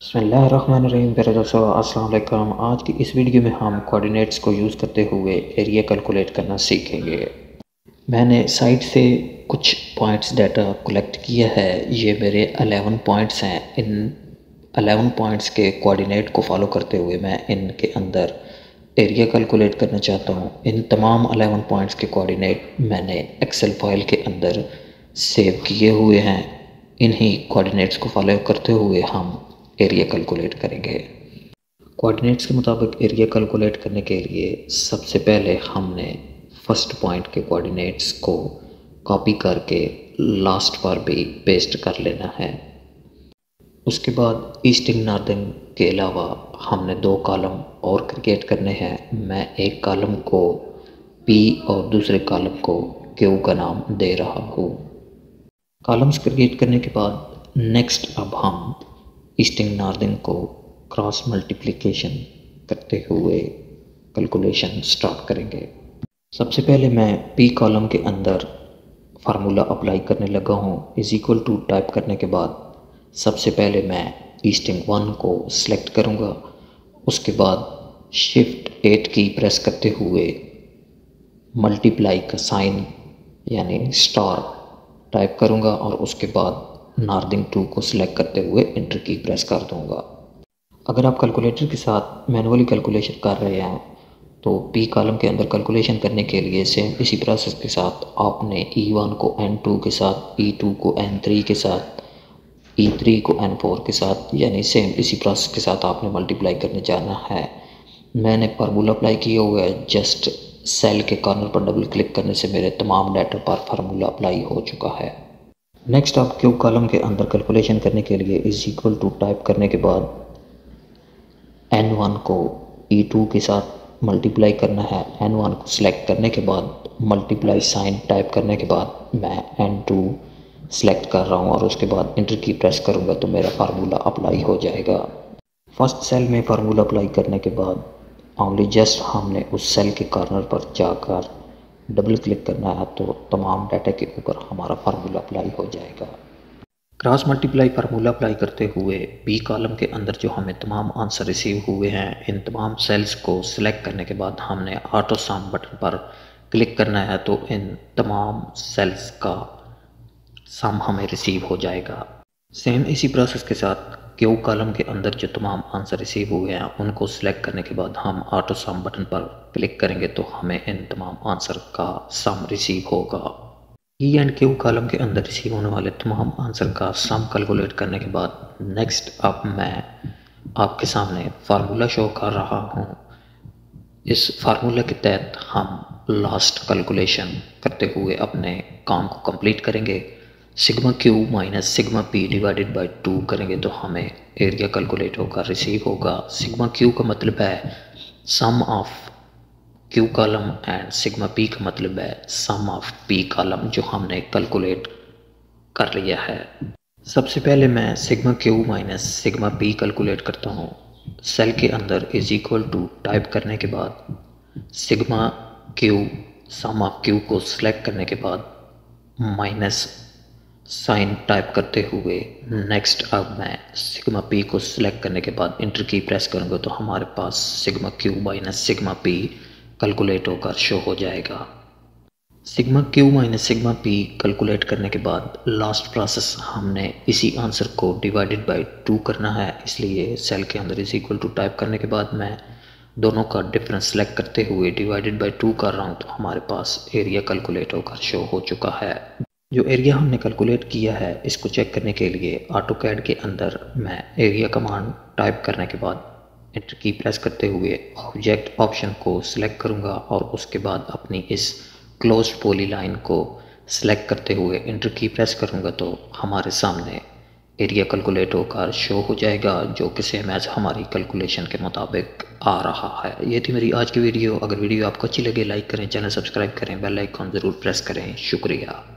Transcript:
बिस्मिल्लाहिर्रहमानिर्रहीम। प्यारे दोस्तों, अस्सलाम वालेकुम। आज की इस वीडियो में हम कोऑर्डिनेट्स को यूज़ करते हुए एरिया कैलकुलेट करना सीखेंगे। मैंने साइट से कुछ पॉइंट्स डाटा कलेक्ट किया है। ये मेरे 11 पॉइंट्स हैं। इन 11 पॉइंट्स के कोऑर्डिनेट को फॉलो करते हुए मैं इनके अंदर एरिया कैलकुलेट करना चाहता हूँ। इन तमाम 11 पॉइंट्स के कोऑर्डिनेट मैंने एक्सेल फाइल के अंदर सेव किए हुए हैं। इन्हीं कोऑर्डिनेट्स को फॉलो करते हुए हम एरिया कैलकुलेट करेंगे। कोऑर्डिनेट्स के मुताबिक एरिया कैलकुलेट करने के लिए सबसे पहले हमने फर्स्ट पॉइंट के कोऑर्डिनेट्स को कॉपी करके लास्ट पर भी पेस्ट कर लेना है। उसके बाद ईस्टिंग नॉर्दर्न के अलावा हमने 2 कॉलम और क्रिएट करने हैं। मैं एक कॉलम को P और दूसरे कॉलम को Q का नाम दे रहा हूँ। कॉलम्स क्रिएट करने के बाद नेक्स्ट अब हम ईस्टिंग नॉर्दर्न को क्रॉस मल्टीप्लिकेशन करते हुए कैलकुलेशन स्टार्ट करेंगे। सबसे पहले मैं P कॉलम के अंदर फार्मूला अप्लाई करने लगा हूँ। इज इक्वल टू टाइप करने के बाद सबसे पहले मैं ईस्टिंग 1 को सिलेक्ट करूँगा। उसके बाद शिफ्ट 8 की प्रेस करते हुए मल्टीप्लाई का साइन यानी स्टार टाइप करूँगा और उसके बाद नॉर्दर्न 2 को सिलेक्ट करते हुए इंटर की प्रेस कर दूँगा। अगर आप कैलकुलेटर के साथ मैनुअली कैलकुलेशन कर रहे हैं तो P कॉलम के अंदर कैलकुलेशन करने के लिए सेम इसी प्रोसेस के साथ आपने E1 को N2 के साथ, E2 को N3 के साथ, E3 को N4 के साथ, यानी सेम इसी प्रोसेस के साथ आपने मल्टीप्लाई करने जाना है। मैंने फार्मूला अप्लाई किया हुआ है। जस्ट सेल के कॉर्नर पर डबल क्लिक करने से मेरे तमाम डाटा पर फार्मूला अप्लाई हो चुका है। नेक्स्ट आप Q कॉलम के अंदर कैलकुलेशन करने के लिए इज इक्वल टू टाइप करने के बाद N1 को E2 के साथ मल्टीप्लाई करना है। N1 को सिलेक्ट करने के बाद मल्टीप्लाई साइन टाइप करने के बाद मैं N2 सिलेक्ट कर रहा हूँ और उसके बाद इंटर की प्रेस करूँगा तो मेरा फार्मूला अप्लाई हो जाएगा। फर्स्ट सेल में फार्मूला अप्लाई करने के बाद ओनली जस्ट हमने उस सेल के कॉर्नर पर जाकर डबल क्लिक करना है तो तमाम डाटा के ऊपर हमारा फार्मूला अप्लाई हो जाएगा। क्रॉस मल्टीप्लाई फार्मूला अप्लाई करते हुए P कॉलम के अंदर जो हमें तमाम आंसर रिसीव हुए हैं, इन तमाम सेल्स को सिलेक्ट करने के बाद हमने ऑटो सम बटन पर क्लिक करना है तो इन तमाम सेल्स का सम हमें रिसीव हो जाएगा। सेम इसी प्रोसेस के साथ Q कॉलम के अंदर जो तमाम आंसर रिसीव हुए हैं उनको सिलेक्ट करने के बाद हम ऑटो सम बटन पर क्लिक करेंगे तो हमें इन तमाम आंसर का सम रिसीव होगा। E एंड Q कॉलम के अंदर रिसीव होने वाले तमाम आंसर का सम कैलकुलेट करने के बाद नेक्स्ट अब मैं आपके सामने फार्मूला शो कर रहा हूँ। इस फार्मूला के तहत हम लास्ट कैलकुलेशन करते हुए अपने काम को कंप्लीट करेंगे। Sigma Q minus sigma P divided by 2 करेंगे तो हमें एरिया कैलकुलेट होकर रिसीव होगा। सिग्मा Q का मतलब है sum of Q column and sigma P का मतलब है सम ऑफ P कॉलम जो हमने कैलकुलेट कर लिया है। सबसे पहले मैं sigma Q minus sigma P calculate करता हूँ। सेल के अंदर इज इक्वल टू टाइप करने के बाद sigma Q sum of Q को सिलेक्ट करने के बाद माइनस साइन टाइप करते हुए नेक्स्ट अब मैं सिग्मा P को सिलेक्ट करने के बाद इंटर की प्रेस करूँगा तो हमारे पास sigma Q minus sigma P calculate होकर शो हो जाएगा। Sigma Q minus sigma P calculate करने के बाद लास्ट प्रोसेस हमने इसी आंसर को डिवाइडेड बाय 2 करना है, इसलिए सेल के अंदर इज इक्वल टू टाइप करने के बाद मैं दोनों का डिफरेंस सेलेक्ट करते हुए डिवाइडेड बाय 2 कर रहा हूँ तो हमारे पास एरिया कैलकुलेट होकर शो हो चुका है। जो एरिया हमने कैलकुलेट किया है इसको चेक करने के लिए ऑटोकैड के अंदर मैं एरिया कमांड टाइप करने के बाद एंटर की प्रेस करते हुए ऑब्जेक्ट ऑप्शन को सिलेक्ट करूंगा और उसके बाद अपनी इस क्लोज्ड पॉलीलाइन को सिलेक्ट करते हुए एंटर की प्रेस करूंगा तो हमारे सामने एरिया कैलकुलेट होकर शो हो जाएगा जो कि सेम एज हमारी कैलकुलेशन के मुताबिक आ रहा है। ये थी मेरी आज की वीडियो। अगर वीडियो आपको अच्छी लगे लाइक करें, चैनल सब्सक्राइब करें, बेल आइकॉन ज़रूर प्रेस करें। शुक्रिया।